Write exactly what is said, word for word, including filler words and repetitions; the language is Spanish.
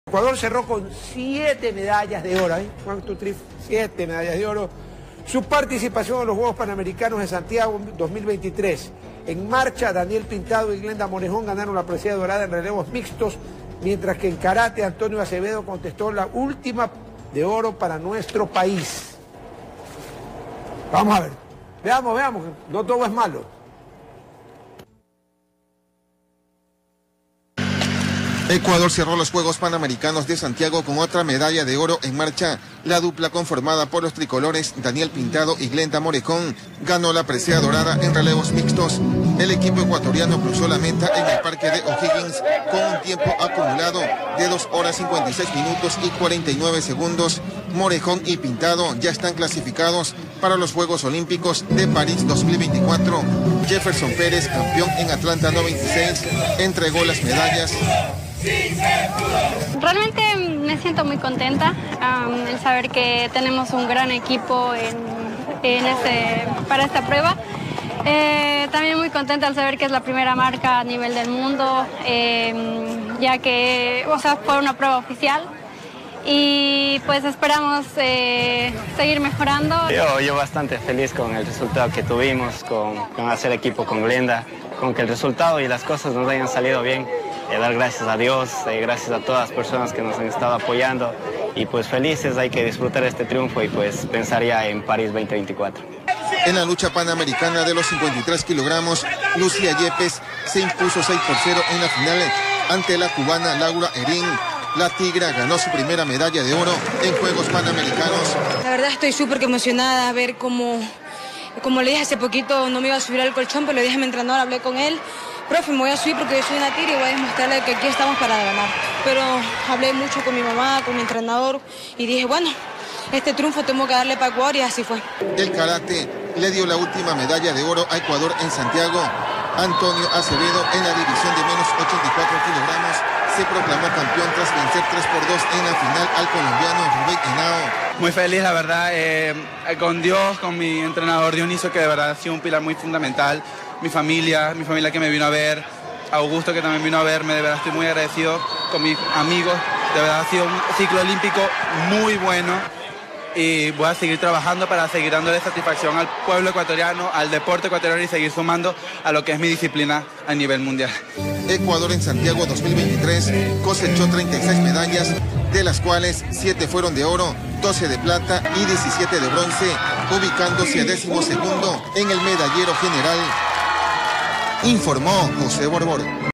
Ecuador cerró con siete medallas de oro, ¿eh? One, two, three, siete medallas de oro. Su participación en los Juegos Panamericanos de Santiago dos mil veintitrés. En marcha, Daniel Pintado y Glenda Morejón ganaron la presea dorada en relevos mixtos, mientras que en karate, Antonio Acevedo contestó la última de oro para nuestro país. Vamos a ver. Veamos, veamos, no todo es malo. Ecuador cerró los Juegos Panamericanos de Santiago con otra medalla de oro en marcha. La dupla conformada por los tricolores Daniel Pintado y Glenda Morejón ganó la presea dorada en relevos mixtos. El equipo ecuatoriano cruzó la meta en el parque de O'Higgins con un tiempo acumulado de dos horas cincuenta y seis minutos y cuarenta y nueve segundos. Morejón y Pintado ya están clasificados para los Juegos Olímpicos de París dos mil veinticuatro. Jefferson Pérez, campeón en Atlanta noventa y seis, entregó las medallas. Realmente me siento muy contenta um, el saber que tenemos un gran equipo en, en este, para esta prueba. Eh, también muy contenta al saber que es la primera marca a nivel del mundo, eh, ya que o sea, fue una prueba oficial. Y pues esperamos eh, seguir mejorando. Yo, yo bastante feliz con el resultado que tuvimos, con, con hacer equipo con Glenda, con que el resultado y las cosas nos hayan salido bien. Eh, dar gracias a Dios, eh, gracias a todas las personas que nos han estado apoyando y pues felices, hay que disfrutar este triunfo y pues pensar ya en París veinte veinticuatro. En la lucha panamericana de los cincuenta y tres kilogramos, Lucía Yepes se impuso seis por cero en la final ante la cubana Laura Herín. La tigra ganó su primera medalla de oro en Juegos Panamericanos. La verdad estoy súper emocionada a ver cómo, como le dije hace poquito, no me iba a subir al colchón, pero le dije a mi entrenador, hablé con él. Profe, me voy a subir porque yo soy una tigra y voy a demostrarle que aquí estamos para ganar. Pero hablé mucho con mi mamá, con mi entrenador y dije, bueno, este triunfo tengo que darle para Ecuador y así fue. El karate le dio la última medalla de oro a Ecuador en Santiago. Antonio Acevedo, en la división de menos ochenta y cuatro kilogramos, se proclamó campeón tras vencer tres por dos en la final al colombiano Rubén Henao. Muy feliz, la verdad, eh, con Dios, con mi entrenador Dionisio, que de verdad ha sido un pilar muy fundamental. Mi familia, mi familia que me vino a ver, Augusto que también vino a verme, de verdad estoy muy agradecido con mis amigos. De verdad ha sido un ciclo olímpico muy bueno y voy a seguir trabajando para seguir dándole satisfacción al pueblo ecuatoriano, al deporte ecuatoriano y seguir sumando a lo que es mi disciplina a nivel mundial. Ecuador en Santiago dos mil veintitrés cosechó treinta y seis medallas, de las cuales siete fueron de oro, doce de plata y diecisiete de bronce, ubicándose a décimo segundo en el medallero general, informó José Borbor.